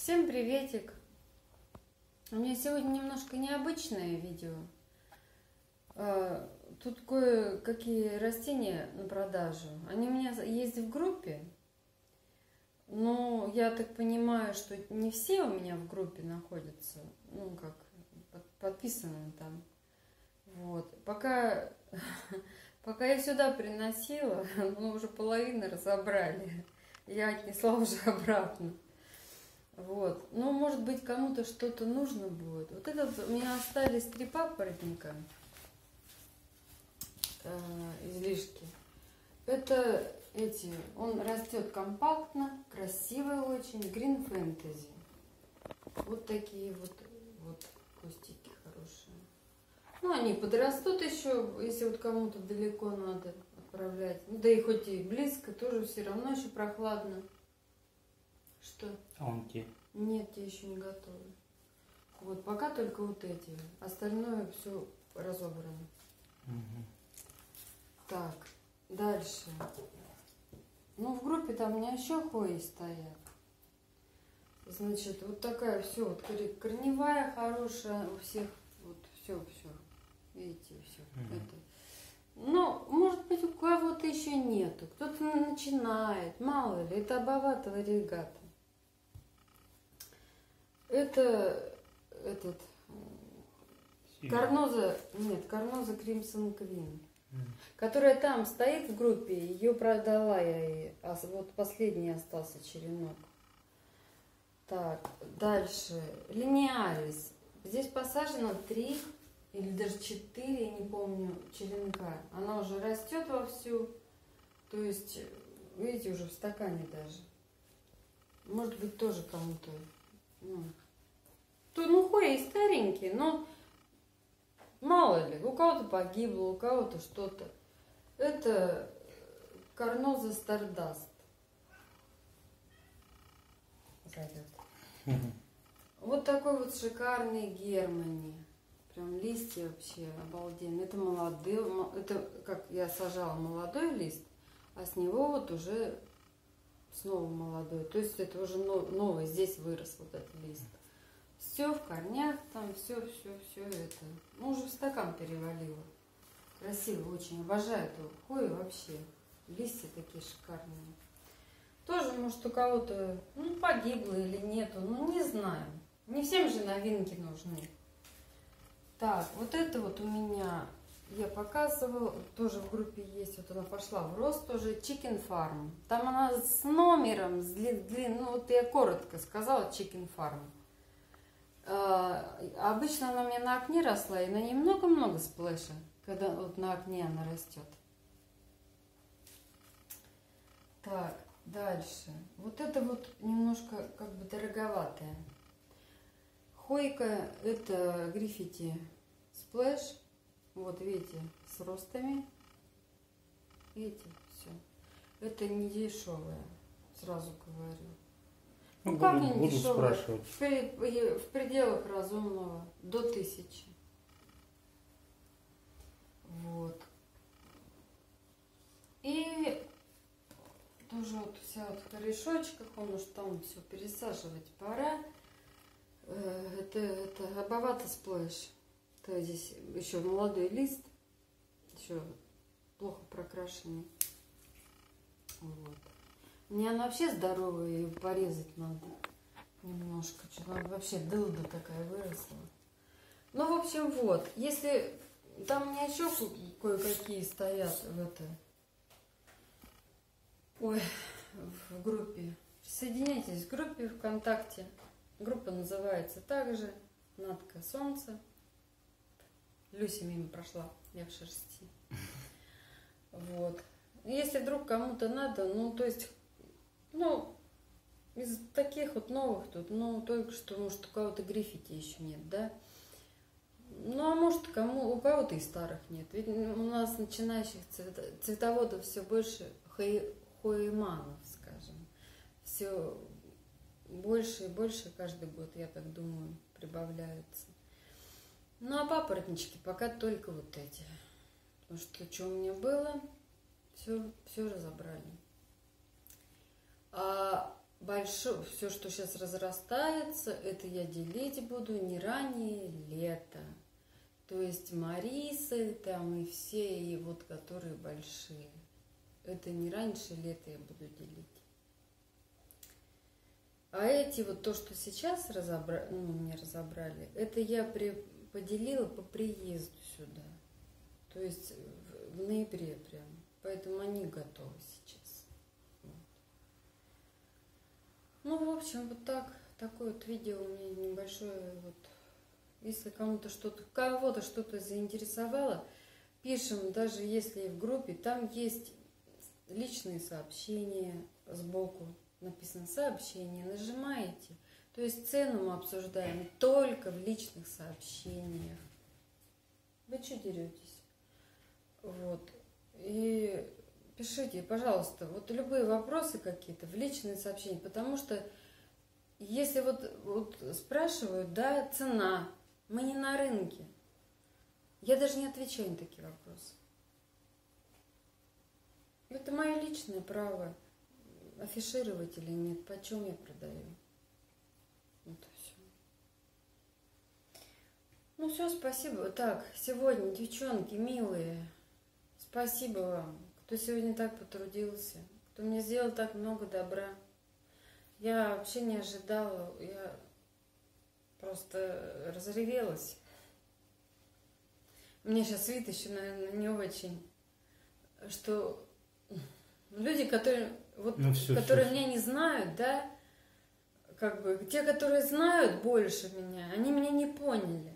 Всем приветик! У меня сегодня немножко необычное видео. Тут кое-какие растения на продажу. Они у меня есть в группе, но я так понимаю, что не все у меня в группе находятся, ну как, подписаны там. Вот. Пока я сюда приносила, мы уже половину разобрали. Я отнесла уже обратно. Вот. Ну, может быть, кому-то что-то нужно будет. Вот этот у меня остались 3 папоротника, излишки. Это он растет компактно, красивый очень, Green Fantasy. Вот такие вот кустики хорошие. Ну, они подрастут еще, если вот кому-то далеко надо отправлять. Ну, да и хоть и близко, тоже все равно еще прохладно. Что? А он те? Нет, те еще не готовы. Вот, пока только вот эти. Остальное все разобрано. Угу. Так, дальше. Ну, в группе там у меня еще хвои стоят. Значит, вот такая все, вот корневая хорошая у всех. Вот все. Видите, все. Это. Но, может быть, у кого-то еще нету. Кто-то начинает. Мало ли, это обовата варигата. Это Карноза Crimson Queen, которая там стоит в группе, ее продала я ей, а вот последний остался черенок. Так, дальше. Линеалис. Здесь посажено 3 или даже 4, я не помню, черенка. Она уже растет вовсю, то есть, видите, уже в стакане даже. Может быть, тоже кому-то. Ну, хвои старенькие, но мало ли, у кого-то погибло, у кого-то что-то. Это Карноза Стардаст. Вот такой вот шикарный Германи. Прям листья вообще обалденные. Это молодые, это как я сажала молодой лист, а с него вот уже снова молодой. То есть это уже новый, здесь вырос вот этот лист. Все в корнях, там все это. Ну, уже в стакан перевалило. Красиво очень. Обожаю эту хвою вообще. Листья такие шикарные. Тоже, может, у кого-то погибло или нету. Ну, не знаю. Не всем же новинки нужны. Так, вот это вот у меня, я показывала, тоже в группе есть. Вот она пошла в рост тоже. Chicken Farm. Там она с номером, с ну, вот я коротко сказала Chicken Farm. Обычно она у меня на окне росла, и на ней много-много сплэша, когда вот на окне она растет. Так, дальше. Вот это вот немножко как бы дороговатая. Хойка, это гриффити сплэш. Вот видите, с ростами. Видите, все. Это не дешевая, сразу говорю. Ну, как не буду дешевая? спрашивать. В пределах разумного. До 1000. Вот. И тоже вот вся вот в корешочках, он уж там все пересаживать пора. Это обовата сплэш. То здесь еще молодой лист, еще плохо прокрашенный. Вот. Мне она вообще здоровая, ее порезать надо немножко. Что-то она вообще дылда такая выросла. Ну, в общем, вот. Если там у меня еще кое-какие стоят в группе. Присоединяйтесь к группе ВКонтакте. Группа называется также Надка Солнце. Люся мимо прошла, я в шерсти. Вот. Если вдруг кому-то надо, из таких вот новых тут, только что, может, у кого-то гриффити еще нет, да? Ну, а может, у кого-то и старых нет. Ведь у нас начинающих цветоводов все больше, хоеманов, скажем. Все больше и больше каждый год, я так думаю, прибавляются. Ну, а папоротнички пока только вот эти. Потому что у меня было, все разобрали. А большое, все, что сейчас разрастается, это я делить буду не ранее лета. То есть марисы там и все, и вот которые большие. Это не раньше лета я буду делить. А эти вот то, что сейчас разобрали, ну, не разобрали, это я поделила по приезду сюда. То есть в ноябре прям. Поэтому они готовы сейчас. Вот. Ну, в общем, вот так. Такое вот видео у меня небольшое. Вот. Если кого-то что-то заинтересовало, пишем, даже если в группе, там есть личные сообщения сбоку. Написано сообщение, нажимаете. То есть цену мы обсуждаем только в личных сообщениях. Вы что деретесь? Вот. И пишите, пожалуйста, вот любые вопросы какие-то в личные сообщения, потому что если вот спрашивают, да, цена, мы не на рынке. Я даже не отвечаю на такие вопросы. Это мое личное право. Афишировать или нет, почем я продаю. Вот и все. Ну все, спасибо. Так, сегодня, девчонки, милые, спасибо вам, кто сегодня так потрудился, кто мне сделал так много добра. Я вообще не ожидала, я просто разревелась. Мне сейчас вид еще, наверное, не очень, что люди, которые которые меня не знают, да, как бы те, которые знают больше меня, они меня не поняли.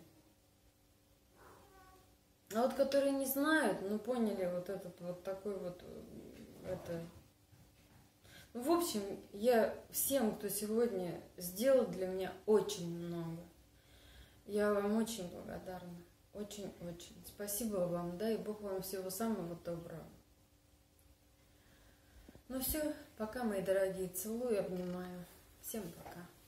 А вот которые не знают, ну поняли вот этот вот такой вот это. В общем, я всем, кто сегодня сделал для меня очень много. Я вам очень благодарна. Очень-очень. Спасибо вам, да, и Бог вам всего самого доброго. Ну все, пока, мои дорогие, целую, обнимаю. Всем пока.